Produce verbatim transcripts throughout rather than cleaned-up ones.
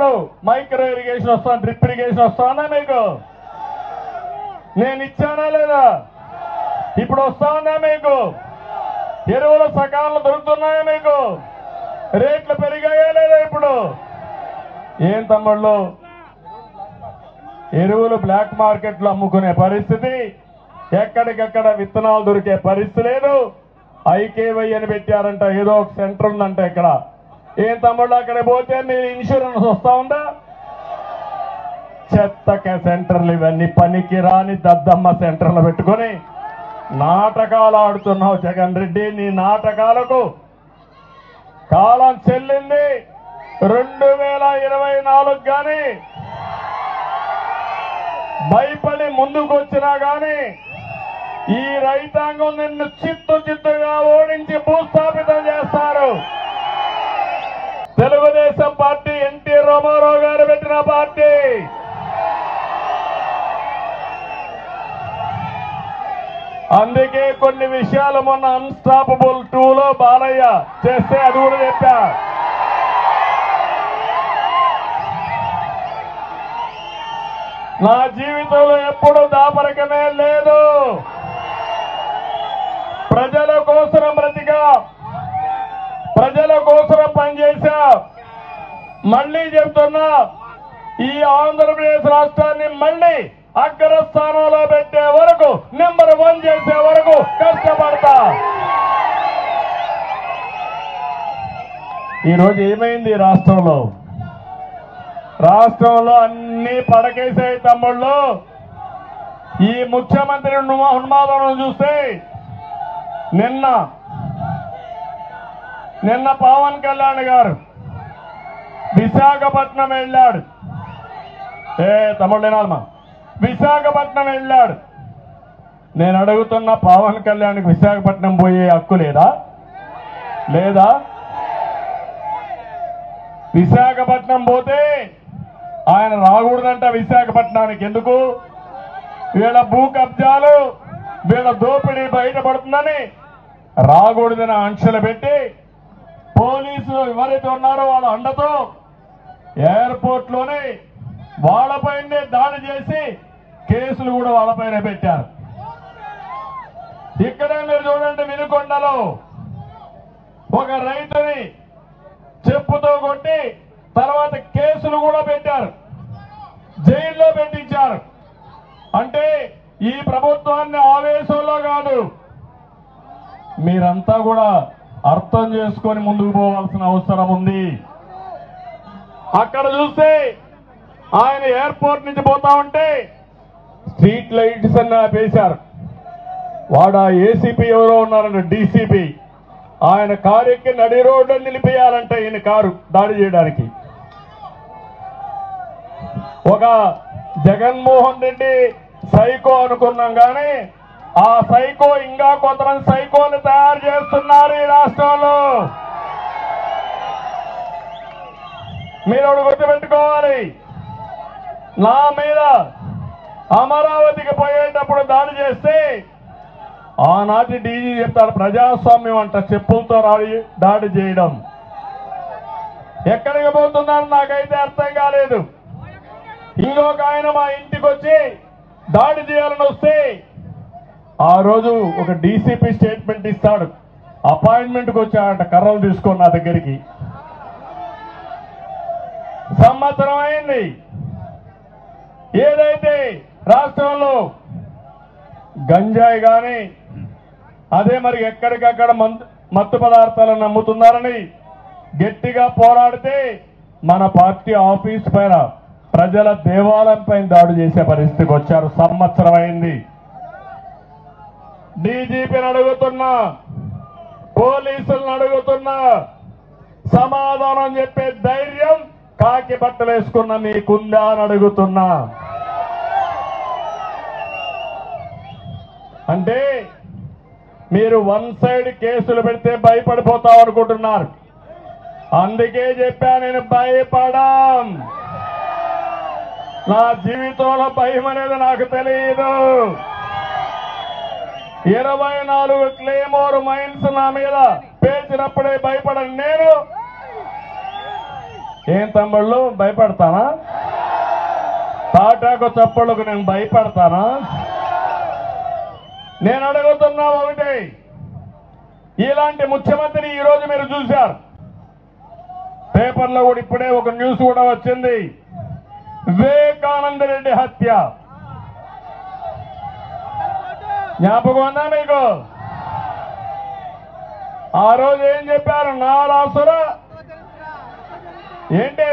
Micro irrigation వస్తాను, drip irrigation వస్తానా మీకు? నేను ఇచ్చానా లేదా? ఇప్పుడు వస్తానా మీకు? ఎరువులు సకాలంలో దొరుకుతున్నాయా మీకు? రేట్లు పెరిగాయా లేదా? ఇప్పుడు ఏం తమ్ముళ్ళు, ఎరువులు బ్లాక్ మార్కెట్లో అమ్ముకునే పరిస్థితి, ఎక్కడికక్కడ విత్తనాలు దొరికే పరిస్థితి లేదు. ఐకేవై అని పెట్టారంట, ఏదో ఒక సెంటర్ ఉందంట ఇక్కడ. ఏం తమ్ముళ్ళు, అక్కడ పోతే మీరు ఇన్సూరెన్స్ వస్తా ఉందా? చెత్తక సెంటర్లు ఇవన్నీ, పనికి రాని దద్దమ్మ సెంటర్లు పెట్టుకొని నాటకాలు ఆడుతున్నావు జగన్ రెడ్డి. నీ నాటకాలకు కాలం చెల్లింది. రెండు వేల ఇరవై నాలుగు కానీ భయపడి ముందుకు వచ్చినా గాని ఈ రైతాంగం నిన్ను చిత్తు చిత్తుగా ఓడించి భూస్థాపితం చేస్తారు. తెలుగుదేశం పార్టీ ఎన్టీ రామారావు గారు పెట్టిన పార్టీ. అందుకే కొన్ని విషయాలు మొన్న అన్స్టాపబుల్ టూలో బాలయ్య చేస్తే అది కూడా చెప్పా. నా జీవితంలో ఎప్పుడు దాపరికమే లేదు. ప్రజల కోసం బ్రతికా, ప్రజల కోసం పనిచేశా. మళ్లీ చెప్తున్నా, ఈ ఆంధ్రప్రదేశ్ రాష్ట్రాన్ని మళ్లీ అగ్రస్థానంలో పెట్టే వరకు, నెంబర్ వన్ చేసే వరకు కష్టపడతా. ఈరోజు ఏమైంది రాష్ట్రంలో? రాష్ట్రంలో అన్ని పడకేసాయి తమ్ముళ్ళు. ఈ ముఖ్యమంత్రి ఉన్మాదం చూస్తే నిన్న నిన్న పవన్ కళ్యాణ్ గారు విశాఖపట్నం వెళ్ళాడు. ఏ తమ్ముళ్ళు వినాలమ్మా, విశాఖపట్నం వెళ్ళాడు. నేను అడుగుతున్న, పవన్ కళ్యాణ్కి విశాఖపట్నం పోయే హక్కు లేదా? లేదా? విశాఖపట్నం పోతే ఆయన రాకూడదంట విశాఖపట్నానికి. ఎందుకు? వీళ్ళ భూ కబ్జాలు, వీళ్ళ దోపిడీ బయటపడుతుందని రాకూడదని ఆంక్షలు పెట్టి పోలీసులు ఎవరైతే ఉన్నారో వాళ్ళ అండతో ఎయిర్పోర్ట్ లోనే వాళ్ళపైనే దాడి చేసి కేసులు కూడా వాళ్ళపైన పెట్టారు. ఇక్కడే మీరు చూడండి, వినుకొండలో ఒక రైతుని చెప్పుతో కొట్టి తర్వాత కేసులు కూడా పెట్టారు, జైల్లో పెట్టించారు. అంటే ఈ ప్రభుత్వాన్ని ఆవేశంలో కాదు, మీరంతా కూడా అర్థం చేసుకొని ముందుకు పోవాల్సిన అవసరం ఉంది. అక్కడ చూస్తే ఆయన ఎయిర్పోర్ట్ నుంచి పోతా ఉంటే స్ట్రీట్ లైట్స్ అన్న ఆపేశారు. వాడు ఆ ఏసీపీ ఎవరో ఉన్నారంటే డీసీపీ, ఆయన కారు ఎక్కి నడి రోడ్డు నిలిపేయాలంటే ఈయన కారు దాడి చేయడానికి. ఒక జగన్మోహన్ రెడ్డి సైకో అనుకున్నాం కానీ ఆ సైకో ఇంకా కొంతమంది సైకోలు తయారు చేస్తున్నారు ఈ రాష్ట్రంలో. మీరు ఒకటి గుర్తుపెట్టుకోవాలి, నా మీద అమరావతికి పోయేటప్పుడు దాడి చేస్తే ఆనాటి డీజీ చెప్తారు, ప్రజాస్వామ్యం అంట, చెప్పులతో రాడి దాడి చేయడం. ఎక్కడికి పోతున్నారు నాకైతే అర్థం కాలేదు. ఇంకొక ఆయన మా ఇంటికి వచ్చి దాడి చేయాలని వస్తే ఆ రోజు ఒక డీసీపీ స్టేట్మెంట్ ఇస్తాడు, అపాయింట్మెంట్కి వచ్చాడంట కర్రలు తీసుకొని నా దగ్గరికి. సంవత్సరం అయింది. ఏదైతే రాష్ట్రంలో గంజాయి కానీ అదే మరి ఎక్కడికక్కడ మత్తు పదార్థాలను అమ్ముతున్నారని గట్టిగా పోరాడితే మన పార్టీ ఆఫీస్ పైన, ప్రజల దేవాలయం పైన దాడి చేసే పరిస్థితికి వచ్చారు. సంవత్సరం అయింది. డీజీపీని అడుగుతున్నా, పోలీసులను అడుగుతున్నా, సమాధానం చెప్పే ధైర్యం కాకి బట్టలు వేసుకున్న మీకుందా అని అడుగుతున్నా. అంటే మీరు వన్ సైడ్ కేసులు పెడితే భయపడిపోతాం అనుకుంటున్నారు. అందుకే చెప్పా, నేను భయపడం. నా జీవితంలో భయం అనేది నాకు తెలియదు. ఇరవై నాలుగు క్లేమోర్ మైన్స్ నా మీద పేర్చినప్పుడే భయపడను నేను. ఏం తమ్ముళ్ళు భయపడతానా? తాటాకు చప్పళ్ళకు నేను భయపడతానా? నేను అడుగుతున్నా ఒకటి, ఇలాంటి ముఖ్యమంత్రి ఈ రోజు మీరు చూశారు. పేపర్లో కూడా ఇప్పుడే ఒక న్యూస్ కూడా వచ్చింది, వివేకానంద రెడ్డి హత్య. జ్ఞాపకం ఉందా మీకు? ఆ రోజు ఏం చెప్పారు? నారాసుర ఏంటి?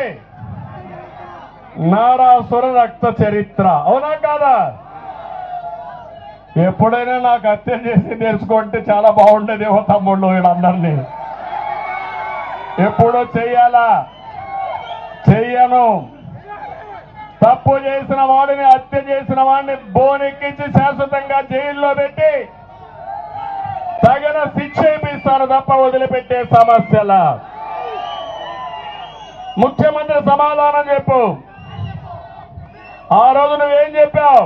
నారాసుర రక్త చరిత్ర, అవునా కాదా? ఎప్పుడైనా నాకు హత్య చేసి తెలుసుకుంటే చాలా బాగుండేదేమో తమ్ముళ్ళు వీళ్ళందరినీ. ఎప్పుడో చెయ్యాలా? చెయ్యను. తప్పు చేసిన వాడిని, హత్య చేసిన వాడిని బోనెక్కించి శాశ్వతంగా జైల్లో పెట్టి తగిన శిక్ష ఇప్పిస్తారు తప్ప వదిలిపెట్టే సమస్యల. ముఖ్యమంత్రి సమాధానం చెప్పు. ఆ రోజు నువ్వేం చెప్పావు?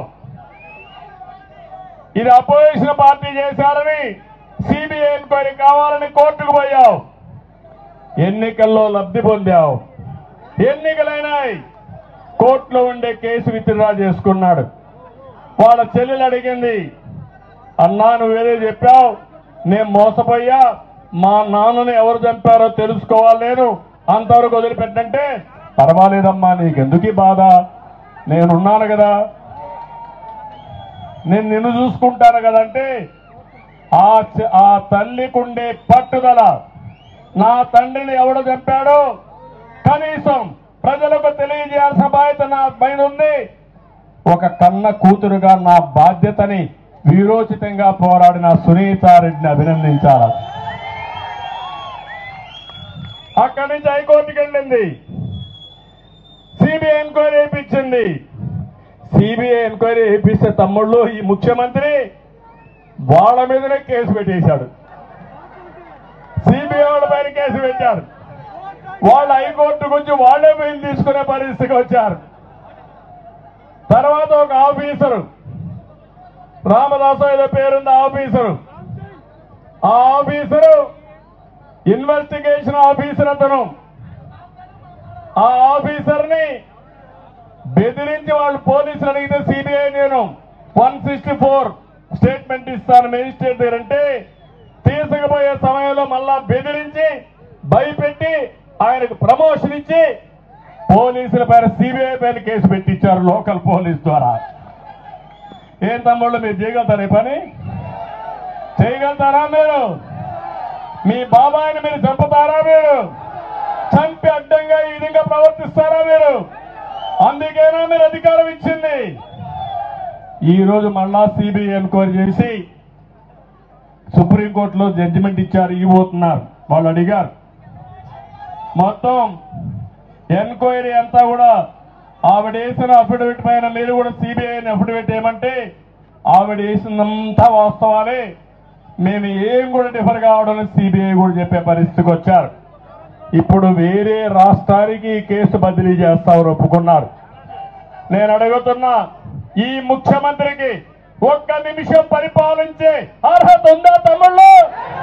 ఇది అపోజిషన్ పార్టీ చేశారని సిబిఐ ఎంక్వైరీ కావాలని కోర్టుకు పోయావు. ఎన్నికల్లో లబ్ధి పొందావు. ఎన్నికలైనాయి, కోర్టులో ఉండే కేసు విత్డ్రా చేసుకున్నాడు. వాళ్ళ చెల్లెలు అడిగింది, అన్నా నువ్వేదో చెప్పావు, నేను మోసపోయా, మా నాన్నని ఎవరు చంపారో తెలుసుకోవాలి, నేను అంతవరకు వదిలిపెట్టంటే, పర్వాలేదమ్మా నీకెందుకు ఈ బాధ, నేనున్నాను కదా, నేను నిన్ను చూసుకుంటాను కదంటే, ఆ ఆ తల్లికుండే పట్టుదల, నా తండ్రిని ఎవడు చంపాడో కనీసం ప్రజలకు తెలియజేయాల్సిన బాధ్యత నా పైన ఉంది. ఒక కన్న కూతురుగా నా బాధ్యతని వీరోచితంగా పోరాడిన సునీతారెడ్డిని అభినందించాలి. అక్కడి నుంచి హైకోర్టుకి వెళ్ళింది, సిబిఐ ఎంక్వైరీ వేయించింది. సిబిఐ ఎంక్వైరీ వేయిస్తే తమ్ముళ్ళు ఈ ముఖ్యమంత్రి వాళ్ళ మీదనే కేసు పెట్టేశాడు. సిబిఐ వాళ్ళ పైన కేసు పెట్టారు. వాళ్ళు హైకోర్టు గురించి వాళ్లే బెయిల్ తీసుకునే పరిస్థితికి వచ్చారు. తర్వాత ఒక ఆఫీసరు, రామదాసు ఏదో పేరుంది ఆఫీసరు, ఆ ఆఫీసరు ఇన్వెస్టిగేషన్ ఆఫీసర్ అతను. ఆ ఆఫీసర్ని బెదిరించి వాళ్ళు పోలీసులు అడిగితే సిబిఐ నేను వన్ సిక్స్టీ ఫోర్ స్టేట్మెంట్ ఇస్తాను మేజిస్ట్రేట్ దగ్గర అంటే, తీసుకుపోయే సమయంలో మళ్ళా బెదిరించి భయపెట్టి ఆయనకు ప్రమోషన్ ఇచ్చి పోలీసుల పైన సిబిఐ పైన కేసు పెట్టించారు లోకల్ పోలీస్ ద్వారా. ఏం తమ్ముళ్ళు మీరు చేయగలుగుతారా ఈ పని? చేయగలుగుతారా మీరు? మీ బాబాయిని మీరు చంపుతారా? మీరు చంపి అడ్డంగా ఈ విధంగా ప్రవర్తిస్తారా మీరు? అందుకేనా మీరు అధికారం ఇచ్చింది? ఈ రోజు మళ్ళా సిబిఐ ఎంక్వైరీ చేసి సుప్రీంకోర్టులో జడ్జిమెంట్ ఇచ్చారు, ఇవ్వబోతున్నారు. వాళ్ళు అడిగారు మొత్తం ఎంక్వైరీ అంతా కూడా ఆవిడ వేసిన అఫిడవిట్ పైన మీరు కూడా సిబిఐని అఫిడవిట్ ఏమంటే ఆవిడ వేసినంతా వాస్తవాలే, మేము ఏం కూడా డిఫర్ కావడం సిబిఐ కూడా చెప్పే పరిస్థితికి వచ్చారు. ఇప్పుడు వేరే రాష్ట్రానికి కేసు బదిలీ చేస్తామని ఒప్పుకున్నారు. నేను అడుగుతున్నా, ఈ ముఖ్యమంత్రికి ఒక్క నిమిషం పరిపాలించే అర్హత ఉందా తమ్ముళ్ళు?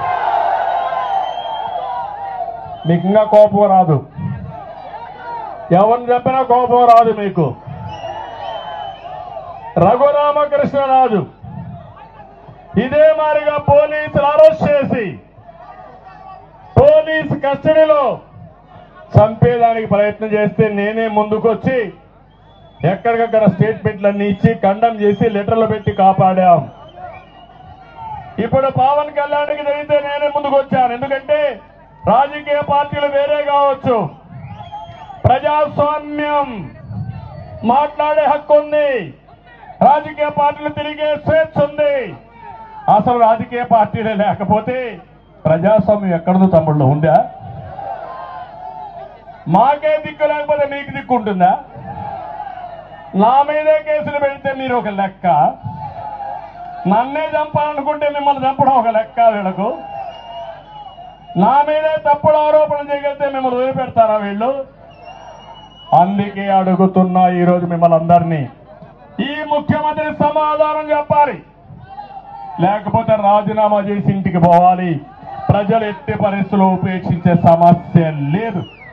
మీకు ఇంకా కోపం రాదు, ఎవరిని చెప్పినా కోపం రాదు మీకు. రఘురామకృష్ణరాజు ఇదే మారిగా పోలీసులు అరెస్ట్ చేసి పోలీసు కస్టడీలో చంపేదానికి ప్రయత్నం చేస్తే నేనే ముందుకొచ్చి ఎక్కడికక్కడ స్టేట్మెంట్లన్నీ ఇచ్చి కండమ్ చేసి లెటర్లు పెట్టి కాపాడాం. ఇప్పుడు పవన్ కళ్యాణ్కి జరిగితే నేనే ముందుకు వచ్చాను. ఎందుకంటే రాజకీయ పార్టీలు వేరే కావచ్చు, ప్రజాస్వామ్యం మాట్లాడే హక్కు ఉంది, రాజకీయ పార్టీలు తిరిగే స్వేచ్ఛ ఉంది. అసలు రాజకీయ పార్టీలే లేకపోతే ప్రజాస్వామ్యం ఎక్కడదో తమ్ముళ్ళు ఉందా? మాకే దిక్కు లేకపోతే మీకు దిక్కు ఉంటుందా? నా మీదే కేసులు పెడితే మీరు ఒక లెక్క, నన్నే చంపాలనుకుంటే మిమ్మల్ని చంపడం ఒక లెక్క. వీళ్ళకు నా మీదే తప్పుడు ఆరోపణ చేయగలిగితే మిమ్మల్ని వదిలిపెడతారా వీళ్ళు? అందుకే అడుగుతున్నా ఈరోజు మిమ్మల్ని అందరినీ, ఈ ముఖ్యమంత్రి సమాధానం చెప్పాలి, లేకపోతే రాజీనామా చేసి ఇంటికి పోవాలి. ప్రజలు ఎట్టి పరిస్థితుల్లో ఉపేక్షించే సమస్య లేదు.